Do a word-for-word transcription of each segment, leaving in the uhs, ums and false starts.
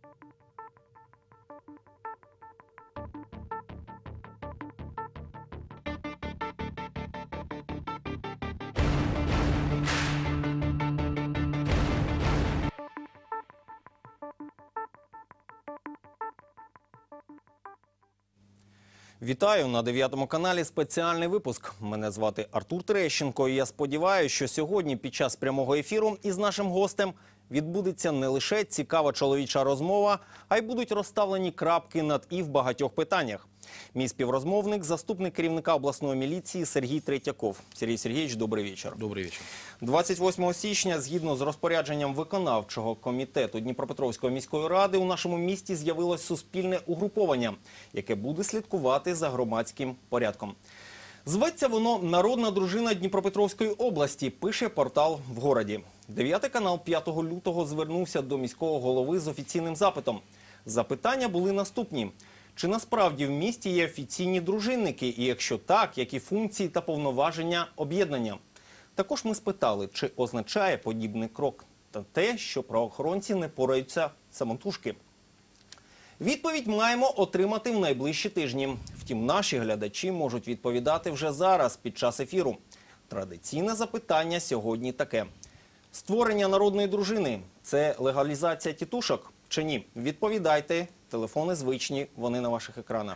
Вітаю на дев'ятому каналі спеціальний випуск. Мене звати Артур Терещенко і я сподіваюся, що сьогодні під час прямого ефіру із нашим гостем відбудеться не лише цікава чоловіча розмова, а й будуть розставлені крапки над «і» в багатьох питаннях. Мій співрозмовник – заступник керівника обласної міліції Сергій Третьяков. Сергій Сергійович, добрий вечір. Добрий вечір. двадцять восьмого січня, згідно з розпорядженням виконавчого комітету Дніпропетровської міської ради, у нашому місті з'явилось суспільне угруповання, яке буде слідкувати за громадським порядком. Зветься воно «Народна дружина Дніпропетровської області», пише портал «В городі». дев'ятий канал п'ятого лютого звернувся до міського голови з офіційним запитом. Запитання були наступні. Чи насправді в місті є офіційні дружинники? І якщо так, які функції та повноваження об'єднання? Також ми спитали, чи означає подібний крок та те, що правоохоронці не пораються самотужки. Відповідь маємо отримати в найближчі тижні. Втім, наші глядачі можуть відповідати вже зараз, під час ефіру. Традиційне запитання сьогодні таке. Створення народної дружини – це легалізація тітушок чи ні? Відповідайте. Телефоны звычные, вони на ваших экранах.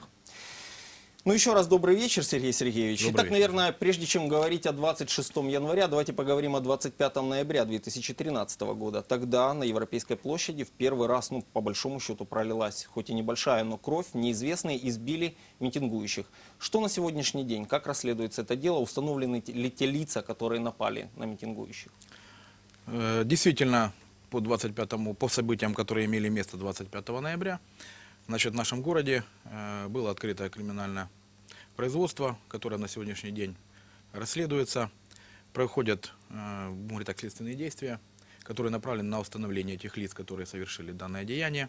Ну, еще раз добрый вечер, Сергей Сергеевич. Добрый Итак, вечер. наверное, прежде чем говорить о двадцать шестом января, давайте поговорим о двадцать пятом ноября две тысячи тринадцатого года. Тогда на Европейской площади в первый раз, ну, по большому счету, пролилась, хоть и небольшая, но кровь, неизвестные избили митингующих. Что на сегодняшний день? Как расследуется это дело? Установлены ли те лица, которые напали на митингующих? Действительно, по двадцать пятому, по событиям, которые имели место двадцать пятого ноября, значит, в нашем городе э, было открыто криминальное производство, которое на сегодняшний день расследуется. Проходят э, так, следственные действия, которые направлены на установление тех лиц, которые совершили данное деяние.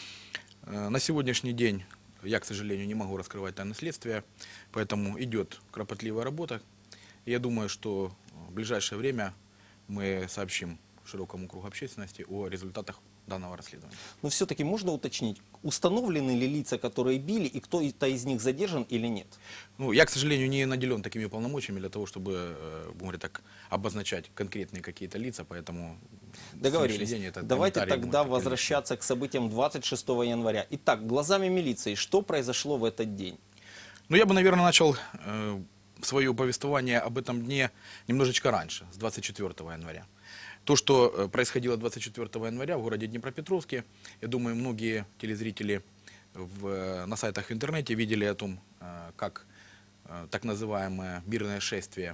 Э, на сегодняшний день я, к сожалению, не могу раскрывать тайны следствия, поэтому идет кропотливая работа. И я думаю, что в ближайшее время мы сообщим широкому кругу общественности о результатах данного расследования. Но все-таки можно уточнить, установлены ли лица, которые били, и кто-то из них задержан или нет? Ну, я, к сожалению, не наделен такими полномочиями для того, чтобы, говоря так, обозначать конкретные какие-то лица, поэтому... Договорились. Это Давайте тогда возвращаться к событиям двадцать шестого января. Итак, глазами милиции, что произошло в этот день? Ну, я бы, наверное, начал э, свое повествование об этом дне немножечко раньше, с двадцать четвёртого января. То, что происходило двадцать четвёртого января в городе Днепропетровске, я думаю, многие телезрители в, на сайтах в интернете видели о том, как так называемое мирное шествие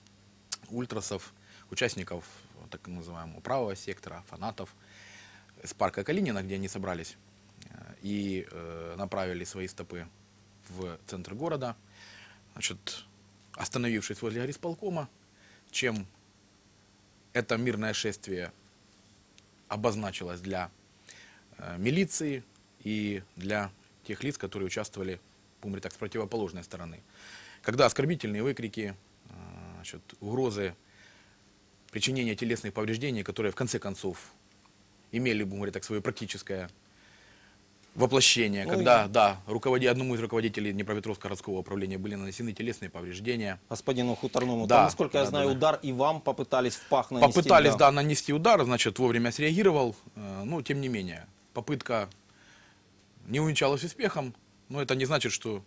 ультрасов, участников так называемого правого сектора, фанатов, с парка Калинина, где они собрались и направили свои стопы в центр города, значит, остановившись возле горисполкома, чем это мирное шествие обозначилось для э, милиции и для тех лиц, которые участвовали, будем говорить так, с противоположной стороны. Когда оскорбительные выкрики, э, значит, угрозы, причинения телесных повреждений, которые в конце концов имели, будем говорить так, свое практическое воплощение, ну, когда, да, руководи, одному из руководителей Днепропетровского городского управления были нанесены телесные повреждения. Господину Хуторному. Да, Там, насколько я да, знаю, да, да. удар и вам попытались в пах нанести. Попытались, да. да, нанести удар, значит, вовремя среагировал, э, но тем не менее, попытка не увенчалась успехом, но это не значит, что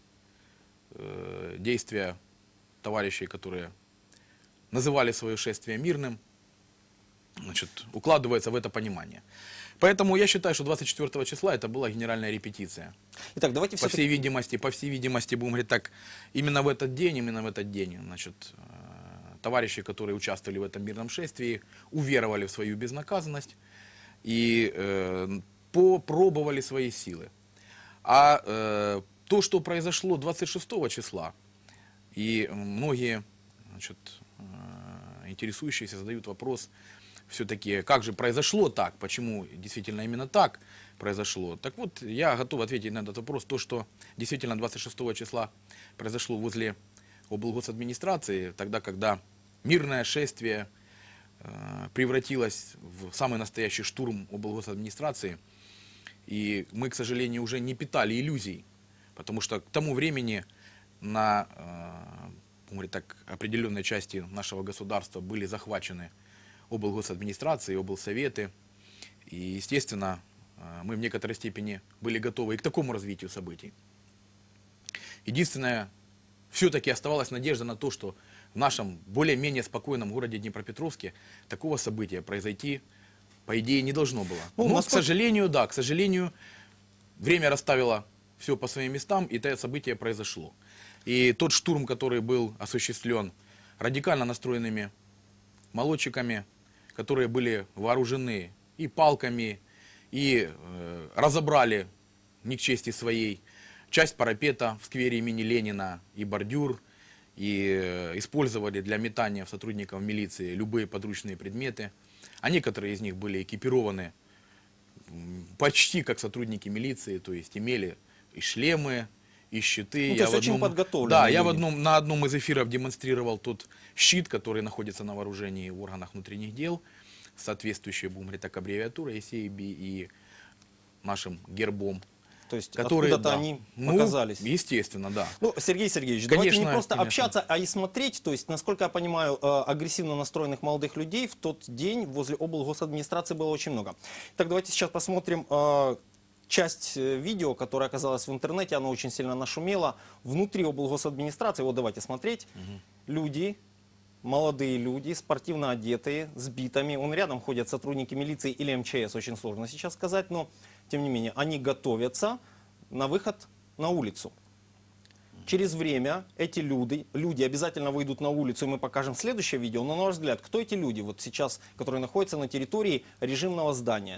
э, действия товарищей, которые называли свое шествие мирным, значит, укладываются в это понимание. Поэтому я считаю, что двадцать четвёртого числа это была генеральная репетиция. Итак, давайте по всей видимости, по всей видимости, будем говорить так, именно в этот день, именно в этот день, значит, товарищи, которые участвовали в этом мирном шествии, уверовали в свою безнаказанность и э, попробовали свои силы. А э, то, что произошло двадцать шестого числа, и многие, значит, э, интересующиеся задают вопрос, все-таки, как же произошло так, почему действительно именно так произошло. Так вот, я готов ответить на этот вопрос. То, что действительно двадцать шестого числа произошло возле облгосадминистрации, тогда, когда мирное шествие э, превратилось в самый настоящий штурм облгосадминистрации, И мы, к сожалению, уже не питали иллюзий, потому что к тому времени на э, так, определенной части нашего государства были захвачены облгосадминистрации, облсоветы. И, естественно, э, мы в некоторой степени были готовы и к такому развитию событий. Единственное, все-таки оставалась надежда на то, что в нашем более-менее спокойном городе Днепропетровске такого события произойти, по идее, не должно было. Ну, Но, насколько... к сожалению, да, к сожалению, время расставило все по своим местам, и это событие произошло. И тот штурм, который был осуществлен радикально настроенными молодчиками, которые были вооружены и палками, и э, разобрали, не к чести своей, часть парапета в сквере имени Ленина и бордюр, и э, использовали для метания в сотрудников милиции любые подручные предметы. А некоторые из них были экипированы почти как сотрудники милиции, то есть имели и шлемы, и щиты. Ну, то я есть в очень одном, подготовленные Да, я в люди. одном, на одном из эфиров демонстрировал тот щит, который находится на вооружении в органах внутренних дел, соответствующей, будем говорить так, аббревиатурой Си И Би и нашим гербом. То есть Которые, откуда-то да. они Ну, оказались. Естественно, да. Ну, Сергей Сергеевич, Конечно, давайте не просто конечно. общаться, а и смотреть. То есть, насколько я понимаю, э, агрессивно настроенных молодых людей в тот день возле облгосадминистрации было очень много. Так, давайте сейчас посмотрим э, часть э, видео, которая оказалась в интернете. Она очень сильно нашумела. Внутри облгосадминистрации, вот давайте смотреть, угу. люди... Молодые люди, спортивно одетые, с битами. Он рядом ходят сотрудники милиции или Эм Че Эс, очень сложно сейчас сказать, но тем не менее, они готовятся на выход на улицу. Через время эти люди, люди обязательно выйдут на улицу, и мы покажем следующее видео. Но на ваш взгляд, кто эти люди, вот сейчас, которые находятся на территории режимного здания?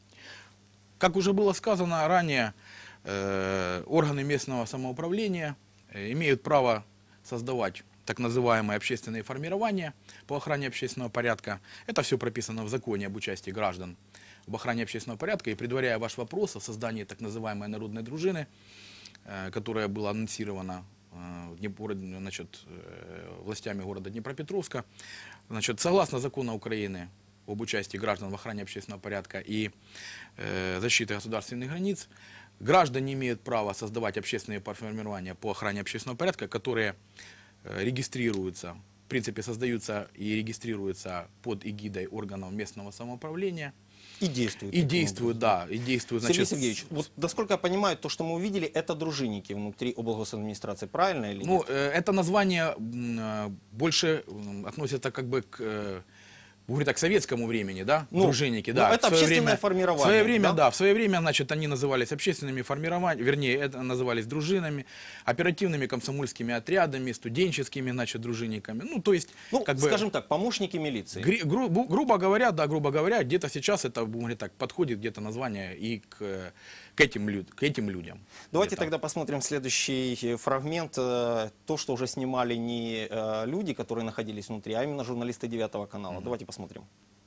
Как уже было сказано ранее, э, органы местного самоуправления э, имеют право создавать так называемые общественные формирования по охране общественного порядка. Это все прописано в законе об участии граждан в охране общественного порядка. И предваряя ваш вопрос о создании так называемой народной дружины, э, которая была анонсирована э, значит, э, властями города Днепропетровска, значит, согласно закону Украины об участии граждан в охране общественного порядка и э, защите государственных границ, граждане имеют право создавать общественные формирования по охране общественного порядка, которые регистрируются, в принципе, создаются и регистрируются под эгидой органов местного самоуправления. И действуют. И действуют, да, и действуют. Сергей Значит, Сергеевич, вот насколько я понимаю, то, что мы увидели, это дружинники внутри облгосадминистрации, правильно или ну, нет? э, это название э, больше э, относится как бы к... Э, говорю так, к советскому времени, да, ну, дружинники, ну, да. это в свое общественное время, формирование. В свое время, да? да, в свое время, значит, они назывались общественными формированиями, вернее, это назывались дружинами, оперативными комсомольскими отрядами, студенческими, значит, дружинниками. Ну, то есть, ну, как скажем бы, так, помощники милиции. Гру, гру, грубо говоря, да, грубо говоря, где-то сейчас это, будем говорить так, подходит где-то название и к, к, этим, люд, к этим людям. Давайте тогда посмотрим следующий фрагмент. То, что уже снимали не люди, которые находились внутри, а именно журналисты девятого канала. Mm-hmm. Давайте посмотрим.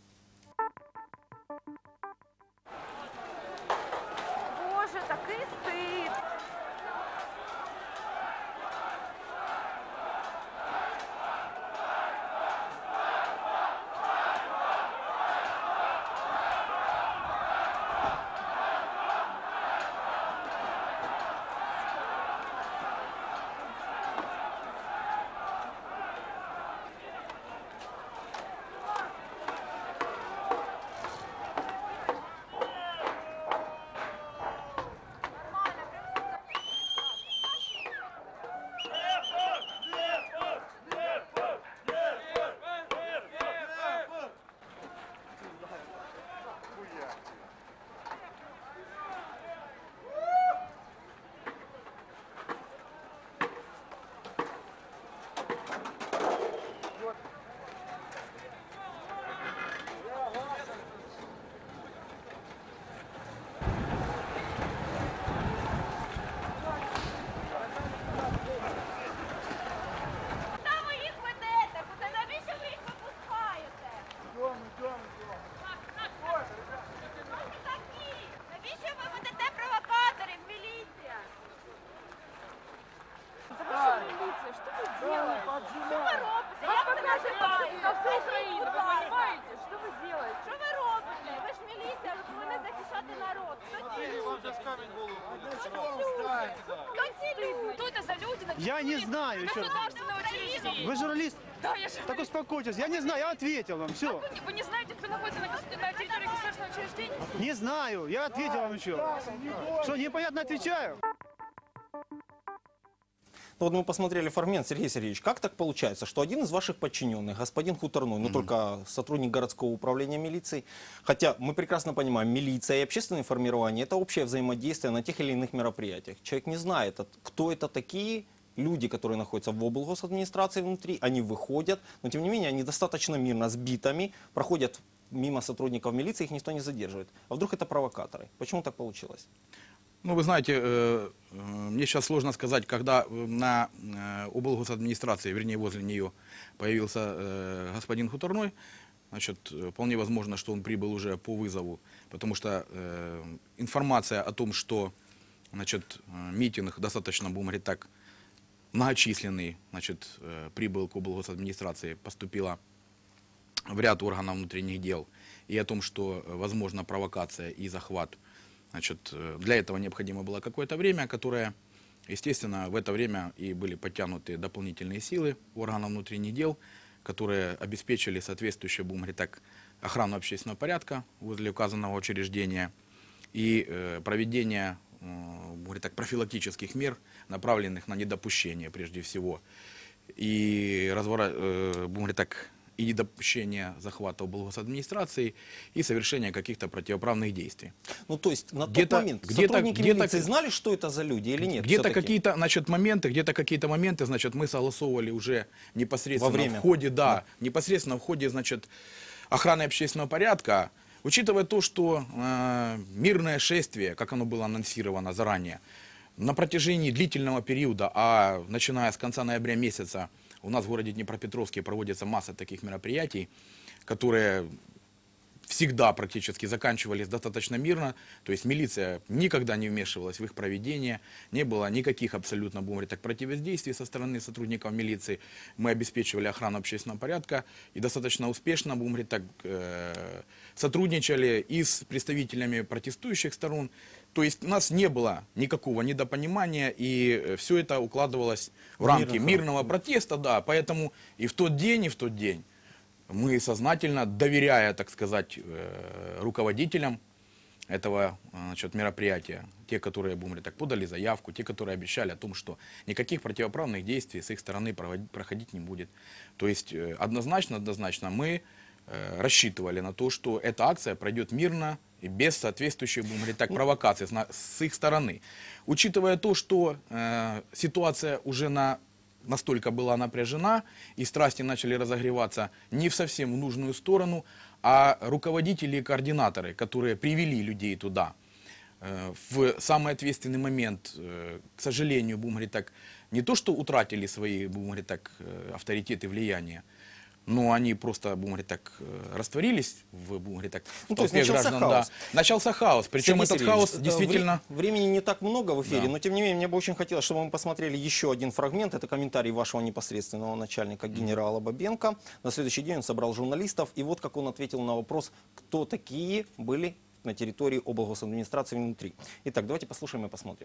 Боже, такий стид! Кто это за люди? на Я не знаю еще. Государственное учреждение. Вы журналист? Да, я же... Так успокойтесь. Я не знаю, я ответил вам. Все. Вы, не- вы не знаете, кто находится на, гос- на территории государственного учреждения? Не знаю, я ответил вам еще. Что, непонятно отвечаю? Ну, вот мы посмотрели фрагмент, Сергей Сергеевич, как так получается, что один из ваших подчиненных, господин Хуторной, но только сотрудник городского управления милиции, хотя мы прекрасно понимаем, милиция и общественные формирования – это общее взаимодействие на тех или иных мероприятиях. Человек не знает, от- кто это такие люди, которые находятся в облгосадминистрации внутри, они выходят, но тем не менее они достаточно мирно, с битами, проходят мимо сотрудников милиции, их никто не задерживает. А вдруг это провокаторы? Почему так получилось? Ну, вы знаете, э, э, мне сейчас сложно сказать, когда э, на э, облгосадминистрации, вернее, возле нее появился э, господин Хуторной, значит, э, вполне возможно, что он прибыл уже по вызову, потому что э, информация о том, что, значит, э, митинг достаточно, будем говорить так, многочисленный, значит, э, прибыл к облгосадминистрации, поступила в ряд органов внутренних дел, и о том, что э, возможна провокация и захват. Значит, э, для этого необходимо было какое-то время, которое, естественно, в это время и были подтянуты дополнительные силы органов внутренних дел, которые обеспечили соответствующую, будем говорить так, охрану общественного порядка возле указанного учреждения и э, проведение, э, будем говорить так, профилактических мер, направленных на недопущение прежде всего и развора, э, будем говорить так, и недопущение захвата облгосадминистрации и совершения каких-то противоправных действий. Ну, то есть на тот Где-то- момент где-то- сотрудники где-то- милиции знали, что это за люди или нет? Где-то все-таки? какие-то, значит, моменты, где-то какие-то моменты, значит, мы согласовывали уже непосредственно Во время. в ходе, да, непосредственно в ходе, значит, охраны общественного порядка, учитывая то, что э, мирное шествие, как оно было анонсировано заранее, на протяжении длительного периода, а начиная с конца ноября месяца, у нас в городе Днепропетровске проводится масса таких мероприятий, которые всегда практически заканчивались достаточно мирно, то есть милиция никогда не вмешивалась в их проведение, не было никаких абсолютно, будем говорить так, противодействий со стороны сотрудников милиции, мы обеспечивали охрану общественного порядка и достаточно успешно, будем говорить так, э, сотрудничали и с представителями протестующих сторон, то есть у нас не было никакого недопонимания, и все это укладывалось в рамки Мирных мирного протеста, да, поэтому и в тот день, и в тот день мы сознательно, доверяя, так сказать, э, руководителям этого, значит, мероприятия, те, которые, будем говорить так, подали заявку, те, которые обещали о том, что никаких противоправных действий с их стороны проводить- проходить не будет. То есть э, однозначно, однозначно мы э, рассчитывали на то, что эта акция пройдет мирно и без соответствующей, будем говорить так, провокации с, на- с их стороны. Учитывая то, что э, ситуация уже на настолько была напряжена, и страсти начали разогреваться не в совсем в нужную сторону, а руководители и координаторы, которые привели людей туда, э, в самый ответственный момент, э, к сожалению, будем говорить так, не то что утратили свои, будем говорить так, э, авторитеты и влияние, но они просто, будем говорить так, э, растворились в, будем говорить так, в Ну, то есть толпе начался граждан. хаос. Да. Начался хаос, причем Сергей этот Сергеевич, хаос э, действительно... вре- Времени не так много в эфире, Да. но тем не менее мне бы очень хотелось, чтобы мы посмотрели еще один фрагмент. Это комментарий вашего непосредственного начальника генерала Бабенко. На следующий день он собрал журналистов, и вот как он ответил на вопрос, кто такие были на территории облгосадминистрации внутри. Итак, давайте послушаем и посмотрим.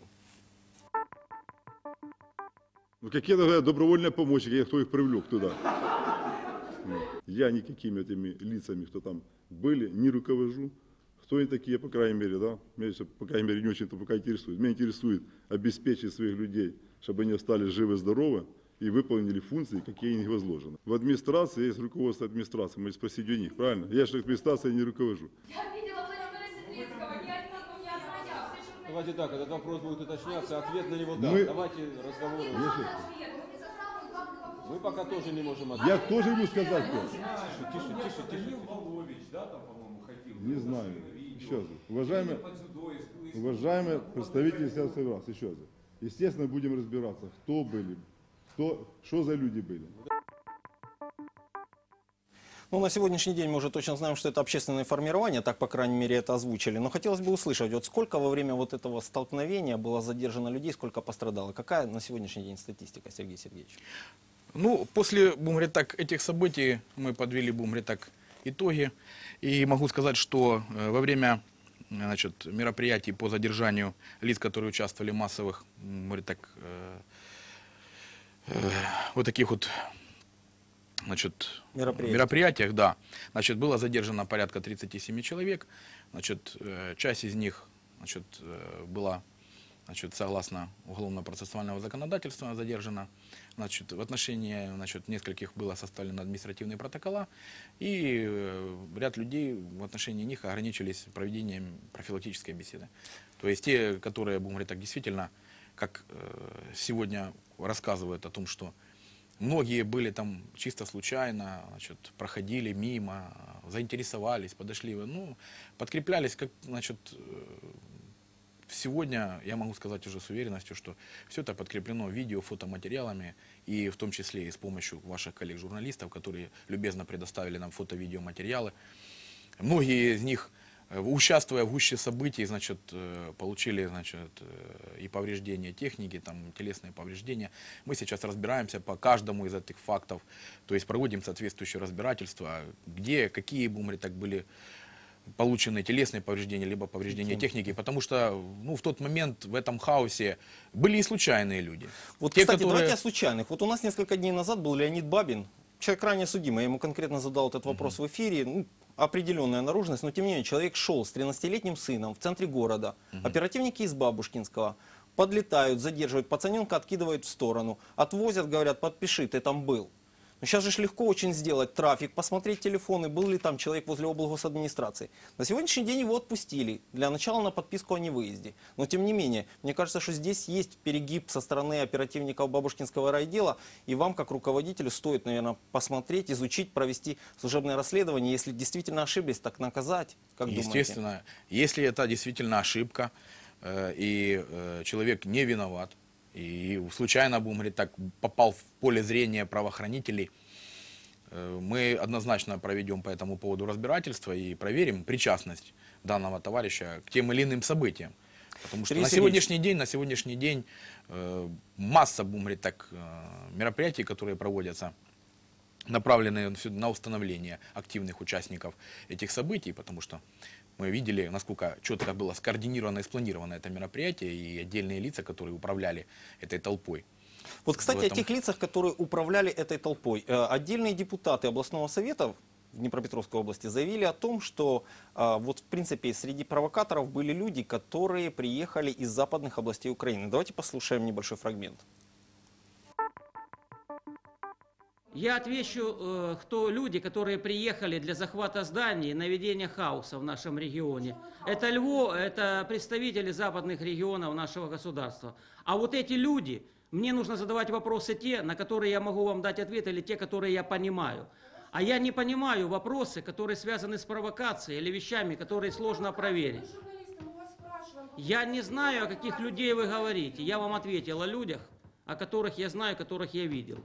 Ну, какие говорят, добровольные помощники, кто их привлек туда? Ну, я никакими этими лицами, кто там были, не руковожу. Кто они такие, по крайней мере, да? Меня, еще, по крайней мере, не очень-то пока интересует. Меня интересует обеспечить своих людей, чтобы они остались живы-здоровы и выполнили функции, какие им возложены. В администрации есть руководство администрации, мы спросить у них, правильно? Я же администрацией не руковожу. Я видела Владимира Сидлицкого, ни один он не отводил. Все, что Давайте так, этот вопрос будет уточняться, ответ на него да. Мы- Давайте разговоры. Я, же- Мы пока тоже не можем я ответить. тоже буду сказать, кто. Тише, тише, тише. Не знаю. Еще раз. Уважаемые, уважаемые представители сельских раз, еще раз. Естественно, будем разбираться, кто были, кто, что за люди были. Ну, на сегодняшний день мы уже точно знаем, что это общественное формирование, так, по крайней мере, это озвучили. Но хотелось бы услышать, вот сколько во время вот этого столкновения было задержано людей, сколько пострадало? Какая на сегодняшний день статистика, Сергей Сергеевич? Ну, после, будем говорить так, этих событий мы подвели, будем говорить так, итоги. И могу сказать, что э, во время значит, мероприятий по задержанию лиц, которые участвовали в массовых, м, говорит так, э, э, вот таких вот, значит, Мероприятий. мероприятиях, да. Значит, было задержано порядка тридцати семи человек. Значит, э, часть из них, значит, э, была, значит, согласно уголовно-процессуального законодательства задержана. Значит, в отношении, значит, нескольких было составлено административные протокола, и э, ряд людей в отношении них ограничились проведением профилактической беседы. То есть те, которые, будем говорить так, действительно, как э, сегодня рассказывают о том, что многие были там чисто случайно, значит, проходили мимо, заинтересовались, подошли, ну, подкреплялись, как, значит, э, сегодня я могу сказать уже с уверенностью, что все это подкреплено видео, фотоматериалами, и в том числе и с помощью ваших коллег-журналистов, которые любезно предоставили нам фото-видеоматериалы. Многие из них, э, участвуя в гуще событий, значит, э, получили, значит, э, и повреждения техники, там, телесные повреждения. Мы сейчас разбираемся по каждому из этих фактов, то есть проводим соответствующее разбирательство, где, какие, будем говорить так, были полученные телесные повреждения, либо повреждения техники, потому что, ну, в тот момент в этом хаосе были и случайные люди. Вот, Те, кстати, которые- давайте о случайных. Вот у нас несколько дней назад был Леонид Бабин, человек ранее судимый, я ему конкретно задал этот вопрос в эфире, ну, определенная наружность, но тем не менее человек шел с тринадцатилетним сыном в центре города, оперативники из Бабушкинского подлетают, задерживают, пацаненка откидывают в сторону, отвозят, говорят, подпиши, ты там был. Но сейчас же ж легко очень сделать трафик, посмотреть телефоны, был ли там человек возле облгосадминистрации. На сегодняшний день его отпустили. Для начала на подписку о невыезде. Но тем не менее, мне кажется, что здесь есть перегиб со стороны оперативников Бабушкинского райотдела. И вам, как руководителю, стоит, наверное, посмотреть, изучить, провести служебное расследование. Если действительно ошиблись, так наказать. Как думаете? Естественно, если это действительно ошибка, э, и э, человек не виноват, и случайно, будем говорить так, попал в поле зрения правоохранителей, э, мы однозначно проведем по этому поводу разбирательство и проверим причастность данного товарища к тем или иным событиям. Потому что Сергей на Сергеевич. сегодняшний день, на сегодняшний день э, масса, будем говорить так, э, мероприятий, которые проводятся, направленные на установление активных участников этих событий, потому что мы видели, насколько четко было скоординировано и спланировано это мероприятие, и отдельные лица, которые управляли этой толпой. Вот, кстати, в о этом- тех лицах, которые управляли этой толпой. Э, Отдельные депутаты областного совета в Днепропетровской области заявили о том, что э, вот в принципе среди провокаторов были люди, которые приехали из западных областей Украины. Давайте послушаем небольшой фрагмент. Я отвечу, э, кто люди, которые приехали для захвата зданий и наведения хаоса в нашем регионе. Это Львов, это представители западных регионов нашего государства. А вот эти люди, мне нужно задавать вопросы те, на которые я могу вам дать ответ, или те, которые я понимаю. А я не понимаю вопросы, которые связаны с провокацией или вещами, которые сложно проверить. Я не знаю, о каких людей вы говорите. Я вам ответил о людях, о которых я знаю, которых я видел.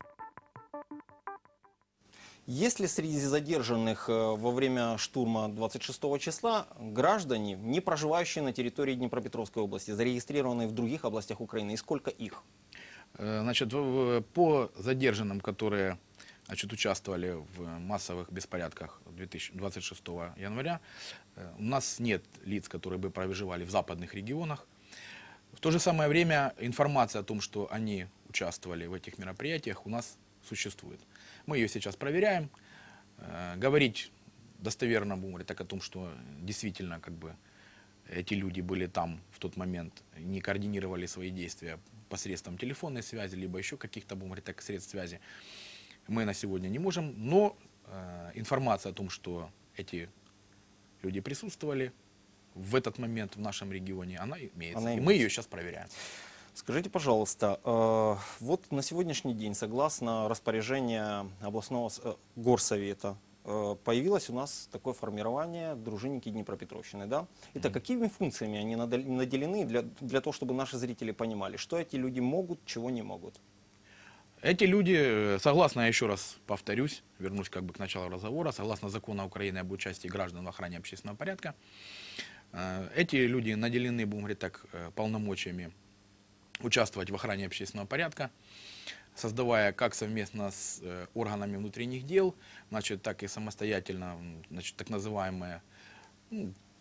Есть ли среди задержанных э, во время штурма двадцать шестого числа граждане, не проживающие на территории Днепропетровской области, зарегистрированные в других областях Украины? И сколько их? Э, Значит, в- в- по задержанным, которые, значит, участвовали в массовых беспорядках две тысячи двадцать шестого января, э, у нас нет лиц, которые бы проживали в западных регионах. В то же самое время информация о том, что они участвовали в этих мероприятиях, у нас существует. Мы ее сейчас проверяем. Э, Говорить достоверно, будем говорить так, о том, что действительно как бы эти люди были там в тот момент, не координировали свои действия посредством телефонной связи, либо еще каких-то, будем говорить так, средств связи, мы на сегодня не можем. Но э, информация о том, что эти люди присутствовали в этот момент в нашем регионе, она имеется. Она И мы имеется. ее сейчас проверяем. Скажите, пожалуйста, э, вот на сегодняшний день, согласно распоряжению областного с- э, горсовета, э, появилось у нас такое формирование дружинники Днепропетровщины, да? Итак, какими функциями они надо- наделены для, для того, чтобы наши зрители понимали, что эти люди могут, чего не могут? Эти люди, э, согласно, я еще раз повторюсь, вернусь как бы к началу разговора, согласно закону Украины об участии граждан в охране общественного порядка, э, эти люди наделены, будем говорить так, э, полномочиями участвовать в охране общественного порядка, создавая как совместно с э, органами внутренних дел, значит, так и самостоятельно, м, значит, так называемые, ну,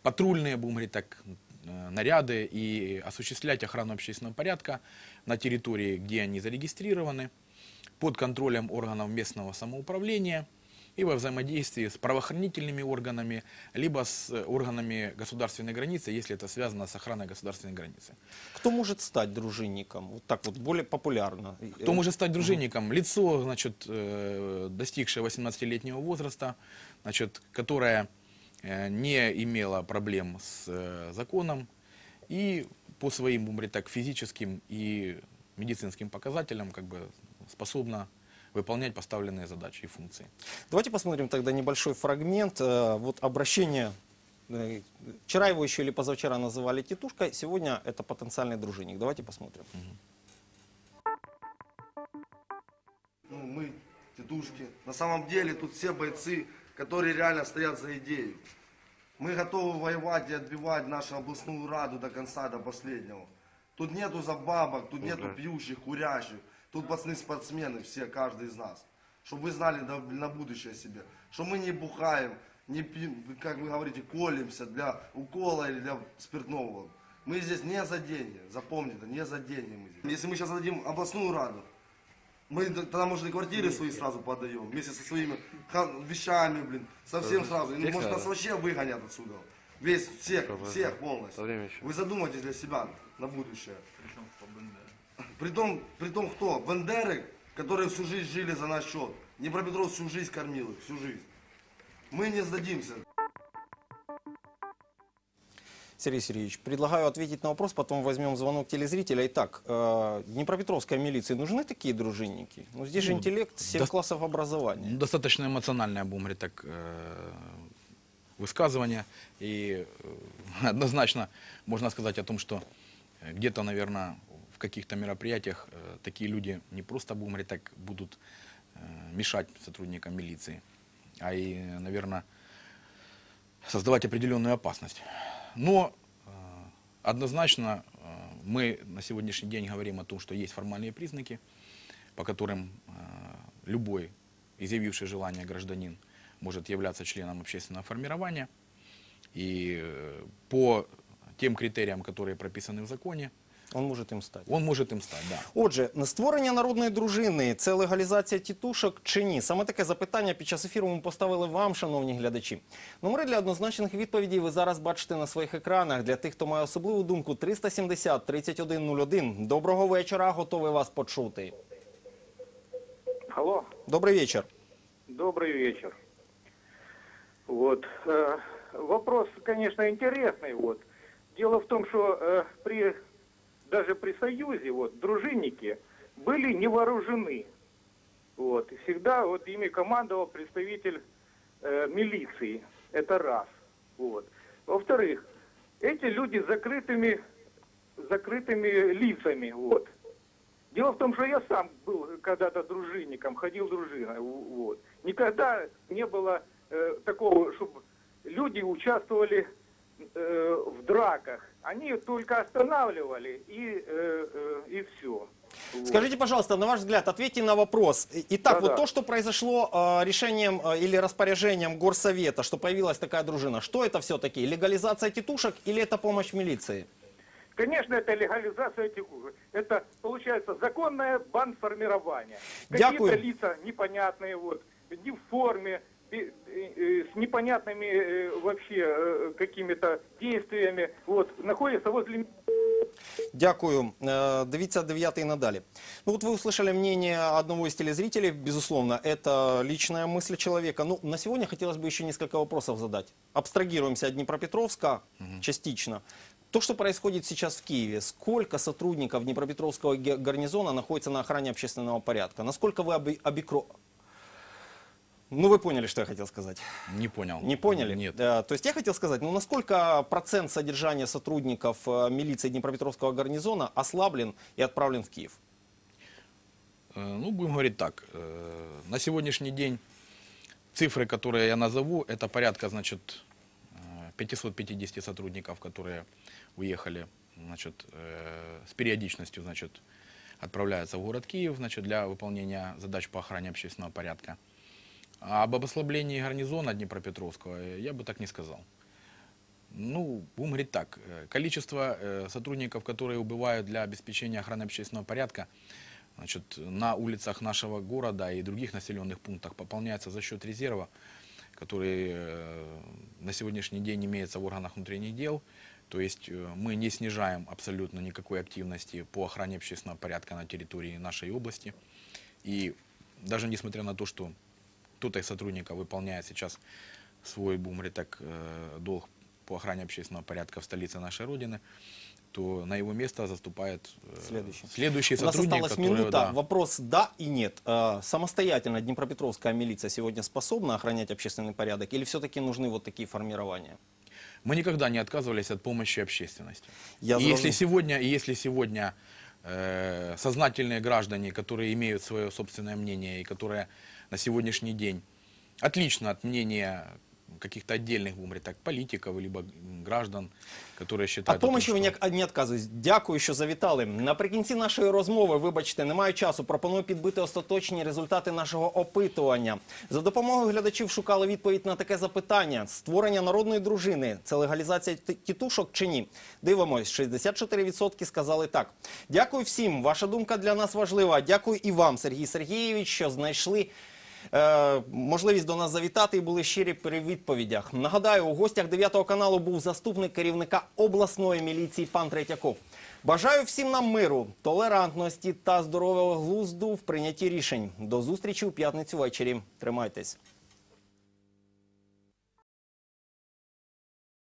патрульные, будем говорить так, э, наряды и осуществлять охрану общественного порядка на территории, где они зарегистрированы, под контролем органов местного самоуправления и во взаимодействии с правоохранительными органами, либо с органами государственной границы, если это связано с охраной государственной границы. Кто может стать дружинником? Вот так вот, более популярно. Кто может стать дружинником? Лицо, значит, э, достигшее восемнадцатилетнего возраста, значит, которое э, не имело проблем с э, законом и по своим, будем говорить так, физическим и медицинским показателям как бы способна выполнять поставленные задачи и функции. Давайте посмотрим тогда небольшой фрагмент. Э, Вот обращение, э, вчера его еще или позавчера называли тетушкой, сегодня это потенциальный дружинник. Давайте посмотрим. Ну, мы, тетушки. На самом деле тут все бойцы, которые реально стоят за идею. Мы готовы воевать и отбивать нашу областную раду до конца, до последнего. Тут нету забабок, тут нету пьющих, курящих. Тут пацаны спортсмены, все, каждый из нас. Чтобы вы знали на, на будущее себе. Что мы не бухаем, не пьем, как вы говорите, колемся для укола или для спиртного. Мы здесь не за деньги, запомните, не за деньги мы здесь. Если мы сейчас отдадим областную раду, мы тогда, может, и квартиры свои сразу подаем, вместе со своими вещами, блин, совсем сразу. И, может, нас вообще выгонят отсюда. Весь, всех, всех полностью. Вы задумайтесь для себя на будущее. Притом, притом кто? Бандеры, которые всю жизнь жили за наш счет. Днепропетровск всю жизнь кормил их, всю жизнь. Мы не сдадимся. Сергей Сергеевич, предлагаю ответить на вопрос, потом возьмем звонок телезрителя. Итак, э, Днепропетровской милиции нужны такие дружинники? Ну, здесь же Ну, интеллект, семь до- классов образования. Ну, достаточно эмоциональное, будем говорить так, э, высказывание. И э, однозначно можно сказать о том, что э, где-то, наверное, в каких-то мероприятиях э, такие люди не просто, будем говорить так, будут э, мешать сотрудникам милиции, а и, наверное, создавать определенную опасность. Но э, однозначно э, мы на сегодняшний день говорим о том, что есть формальные признаки, по которым э, любой изъявивший желание гражданин может являться членом общественного формирования. И э, по тем критериям, которые прописаны в законе, Он может им стати. он может им стати, да. Отже, створення народної дружини – це легалізація тітушок чи ні? Саме таке запитання під час ефіру ми поставили вам, шановні глядачі. Номери для однозначних відповідей ви зараз бачите на своїх екранах. Для тих, хто має особливу думку, триста сімдесят тридцять один нуль один. Доброго вечора, готовий вас почути. Алло, Добрий вечір. добрый вечер. Вот. э, вопрос, конечно, интересный. Вот. Дело в том, что э, при, даже при Союзе вот, дружинники были не вооружены. Вот. И всегда вот, ими командовал представитель э, милиции. Это раз. Вот. Во-вторых, эти люди с закрытыми, закрытыми лицами. Вот. Дело в том, что я сам был когда-то дружинником, ходил дружиной. Вот. Никогда не было э, такого, чтобы люди участвовали э, в драках. Они только останавливали и, э, э, и все. Вот. Скажите, пожалуйста, на ваш взгляд, ответьте на вопрос. Итак, Да-да. вот то, что произошло э, решением э, или распоряжением горсовета, что появилась такая дружина, что это все-таки? Легализация тетушек или это помощь милиции? Конечно, это легализация этих уже. Это, получается, законное бандформирование. Дякую. Какие-то лица непонятные, вот, не в форме, и- и- и с непонятными э, вообще э, какими-то действиями, вот, находятся возле... Дякую. Э, Дивіться дев'ятий и надали. Ну вот вы услышали мнение одного из телезрителей, безусловно, это личная мысль человека. Ну, на сегодня хотелось бы еще несколько вопросов задать. Абстрагируемся от Днепропетровска частично. То, что происходит сейчас в Киеве, сколько сотрудников Днепропетровского ге- гарнизона находится на охране общественного порядка? Насколько вы оби- обикро... Ну, вы поняли, что я хотел сказать. Не понял. Не поняли? Нет. Э, То есть я хотел сказать, ну насколько процент содержания сотрудников э, милиции Днепропетровского гарнизона ослаблен и отправлен в Киев? Э, Ну, будем говорить так. э, На сегодняшний день цифры, которые я назову, это порядка, значит, э, пятьсот пятьдесят сотрудников, которые уехали, значит, э, с периодичностью, значит, отправляются в город Киев, значит, для выполнения задач по охране общественного порядка. А об ослаблении гарнизона Днепропетровского я бы так не сказал. Ну, будем говорить так. э, Количество э, сотрудников, которые убывают для обеспечения охраны общественного порядка, значит, на улицах нашего города и других населенных пунктах пополняется за счет резерва, который э, на сегодняшний день имеется в органах внутренних дел. То есть э, мы не снижаем абсолютно никакой активности по охране общественного порядка на территории нашей области. И даже несмотря на то, что кто-то из сотрудников выполняет сейчас свой, будем говорить так, э, долг по охране общественного порядка в столице нашей Родины, то на его место заступает э, Следующий. следующий У нас сотрудник, осталась который, минута. да. Вопрос «да» и «нет». Э, Самостоятельно Днепропетровская милиция сегодня способна охранять общественный порядок или все-таки нужны вот такие формирования? Мы никогда не отказывались от помощи общественности. Я и если зрозумів. сегодня, и если сегодня э, сознательные граждане, которые имеют свое собственное мнение и которые на сегодняшний день отлично от мнения каких-то отдельных, будем говорить так, политиков, либо граждан, которые считают... От помощі о том, ви что- не відказуюсь. Дякую, що завітали. Наприкінці нашої розмови, вибачте, немає часу, пропоную підбити остаточні результати нашого опитування. За допомогою глядачів шукали відповідь на таке запитання. Створення народної дружини – це легалізація ті- тітушок чи ні? Дивимось, шістдесят чотири відсотки сказали так. Дякую всім, ваша думка для нас важлива. Дякую і вам, Сергій Сергійович, що знайшли Е, можливість до нас завітати і були щирі при відповідях. Нагадаю, у гостях дев'ятого каналу був заступник керівника обласної міліції пан Третьяков. Бажаю всім нам миру, толерантності та здорового глузду в прийнятті рішень. До зустрічі у п'ятницю ввечері. Тримайтесь.